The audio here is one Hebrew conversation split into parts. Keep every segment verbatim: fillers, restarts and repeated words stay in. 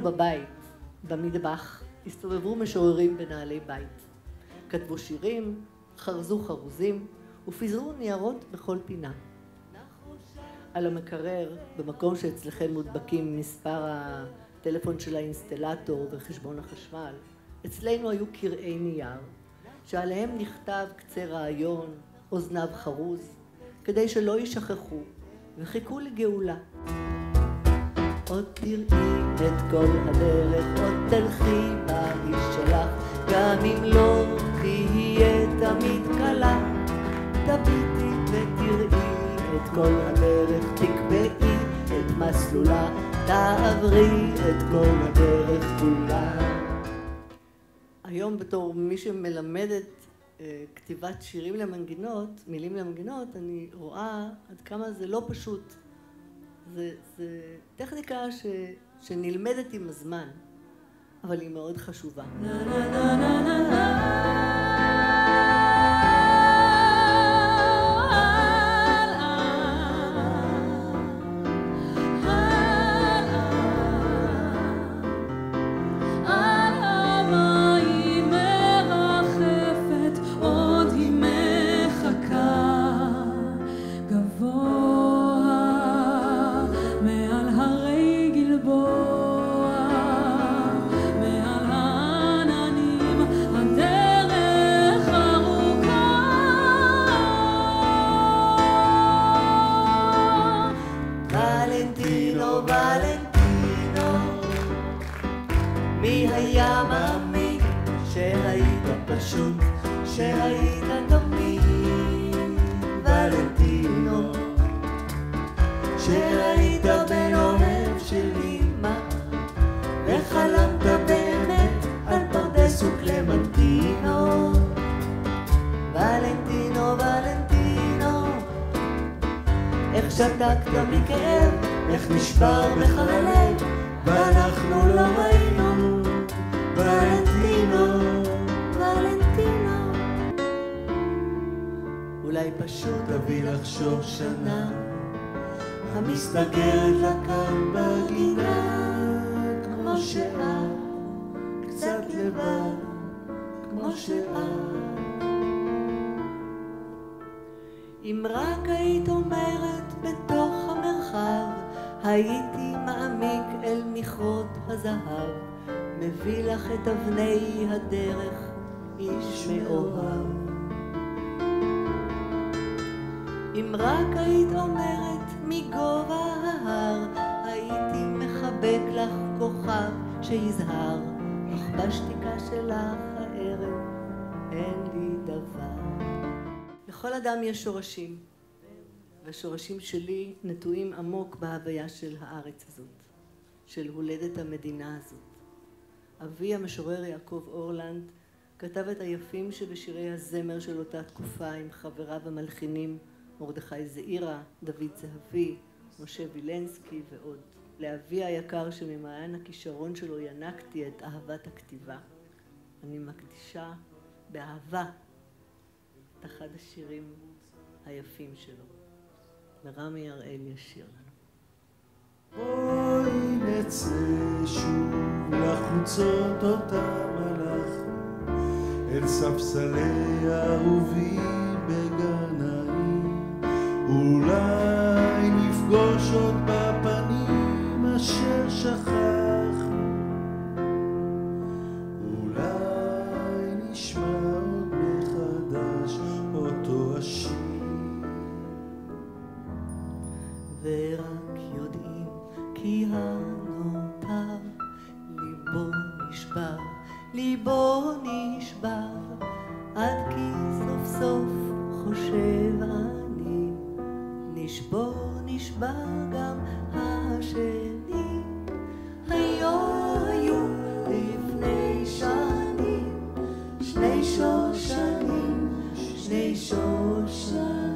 בבית, במטבח, הסתובבו משוררים בנעלי בית. כתבו שירים, חרזו חרוזים ופיזרו ניירות בכל פינה. על המקרר, במקום שאצלכם מודבקים מספר הטלפון של האינסטלטור וחשבון החשמל, אצלנו היו קרעי נייר, שעליהם נכתב קצה רעיון או זנב חרוז, כדי שלא יישכחו, וחיכו לגאולה. עוד תראי את כל הדרך, עוד תלכי באיש שלך, גם אם לא תהיה תמיד קלה. תביטי ותראי את כל הדרך, תקבעי את מסלולה, תעברי את כל הדרך כולה. היום בתור מי שמלמדת אה, כתיבת שירים למנגינות, מילים למנגינות, אני רואה עד כמה זה לא פשוט. זה, זה טכניקה ש, שנלמדת עם הזמן, אבל היא מאוד חשובה. מי היה מאמין שהיית פשוט, שהיית תמיד ולנטינו, שהיית בן אוהב של אמא וחלמת באמת על פרדס וקלמנטינו. ולנטינו, ולנטינו, איך שתקת מכאב, איך נשבר בך הלב, ואנחנו לא ראינו. ולנטינו, ולנטינו, אולי פשוט תביא לחשוב שנה המסתגרת לה כאן בגינה, כמו שאת, קצת לבד, כמו שאת. אם רק היית אומרת בתוך המרחב, הייתי מעמיק אל מכרות הזהב, מביא לך את אבני הדרך, איש מאוהב. אם רק היית אומרת מגובה ההר, הייתי מחבק לך כוכב שיזהר, אך בשתיקה שלך הערב אין לי דבר. לכל אדם יש שורשים, והשורשים שלי נטועים עמוק בהוויה של הארץ הזאת, של הולדת המדינה הזאת. אבי המשורר יעקב אורלנד כתב את היפים שבשירי הזמר של אותה תקופה עם חבריו המלחינים מרדכי זעירה, דוד זהבי, משה וילנסקי ועוד. לאבי היקר שממעיין הכישרון שלו ינקתי את אהבת הכתיבה, אני מקדישה באהבה את אחד השירים היפים שלו. ורמי הראל ישיר לנו. בואי נצא שוב לחוצות אותם הלכנו, אל ספסלי אהובים בגן העיר, אולי נפגוש עוד בפנים אשר שכחנו, אולי נשמע עוד מחדש אותו השיר, ורק יודעים כי הנותר ליבו נשבר, ליבו נשבר, עד כי סוף סוף חושב אני, נשבור נשבר גם השני. היו היו לפני שנים שני שושנים, שני שושנים.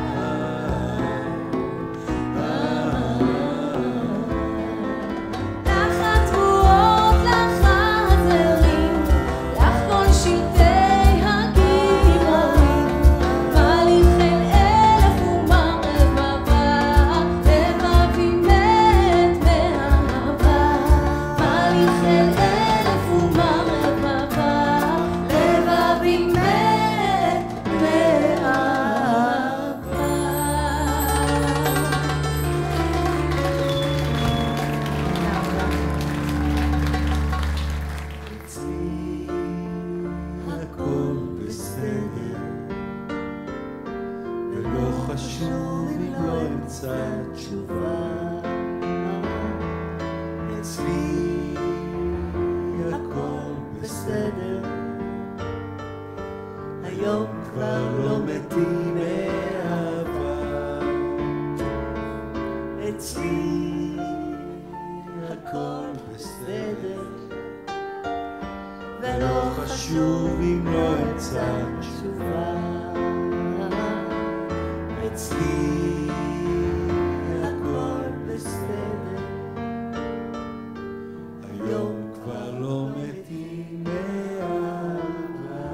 La תשובה. אצלי הכל בסדר, היום כבר לא מתים מאהבה. אצלי הכל בסדר, ולא חשוב אם לא יצא תשובה. אצלי הכל בסדר, היום כבר לא מתים מאהבה.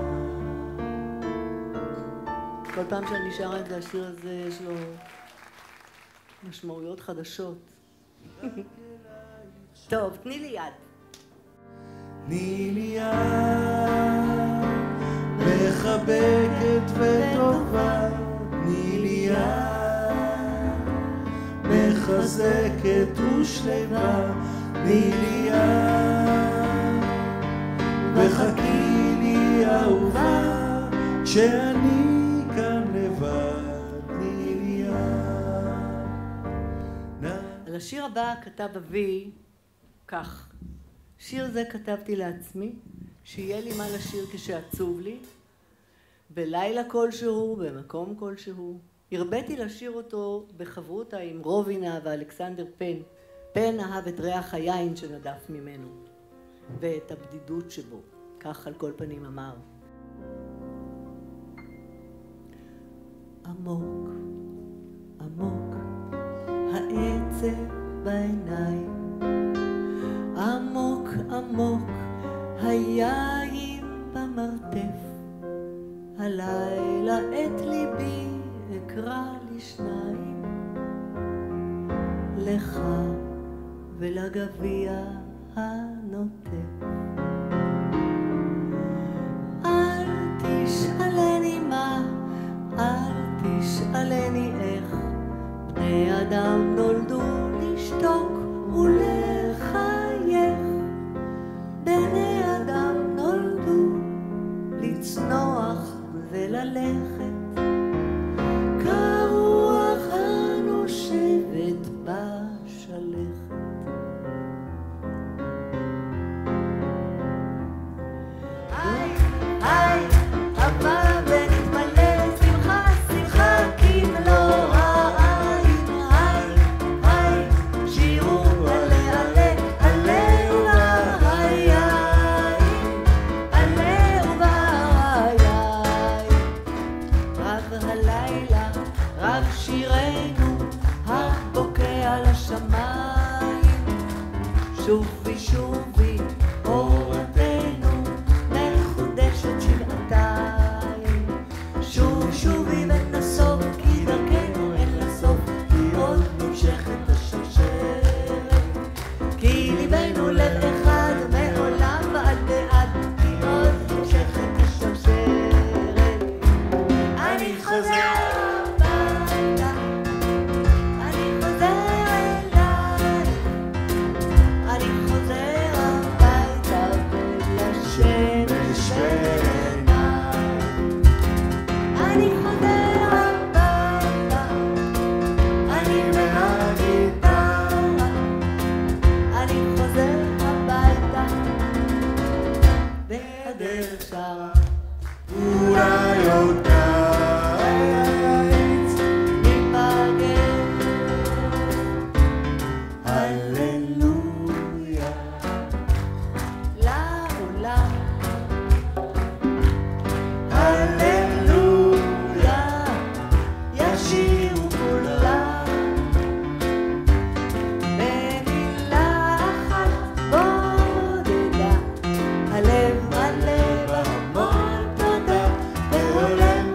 כל פעם שאני שרה את השיר הזה יש לו משמעויות חדשות. טוב, תני לי יד. תני לי יד מחבקת וטובה, תני לי יד מחזקת ושלווה, תני לי יד וחכי לי אהובה, כשאני כאן לבד, תני לי יד. על השיר הבא כתב אבי כך: שיר זה כתבתי לעצמי, שיהיה לי מה לשיר כשעצוב לי, בלילה כלשהו, במקום כלשהו. הרביתי לשיר אותו בחברותה עם רובינה ואלכסנדר פן. פן אהב את ריח היין שנדף ממנו, ואת הבדידות שבו. כך על כל פנים אמר. עמוק, עמוק, העצב בעיניים, עמוק עמוק היין במרתף, הלילה את ליבי אקרא לשניים, לך ולגביע הנוטף. אל תשאלני מה, אל תשאלני איך, בני אדם נולדו לשתוק ולחייך, בני אדם נולדו לצנוח וללכת, כרוח הנושבת בשלכת. היי, היי, הבא ונתמלא שמחה, שמחה כמלוא העין. היי, היי, שירו עלה, עלה, עלה ובעיין, עלה ובעיין. רב הלילה, רב שירנו, הבוקע לשמיים, שובי שובי אורתנו, מחודשת שבעתיים. שוב שובי ונסוף, כי דרכנו אין לסוף, כי עוד נמשכת השרשרת, כי ליבנו לב אחד מעולם ועד בעד, כי עוד נמשכת השרשרת. אני חוזר הביתה, אני חוזר אלייך, אני חוזר הביתה ולשמש בעיניים. אני חוזר הביתה, אני מהגיטרה, אני חוזר הביתה, והדרך שרה. אולי עוד קיץ, ניפגש, הללויה, לעולם, הללויה, ישירו כולם, במילה אחת בודדה, הלב מלא בהמון תודה, והולם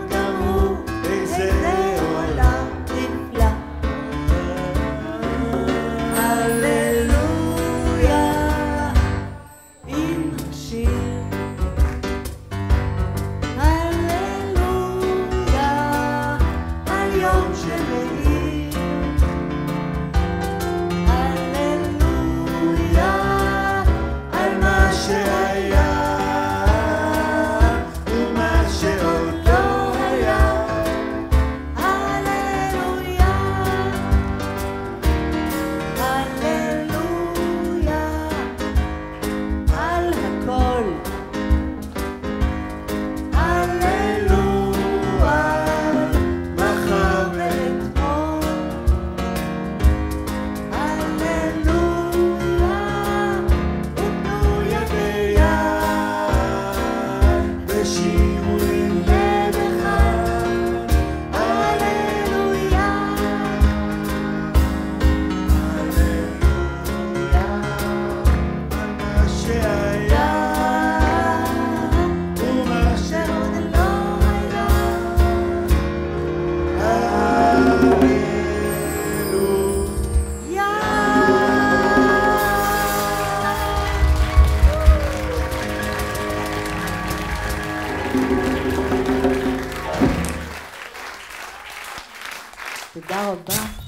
תודה רבה.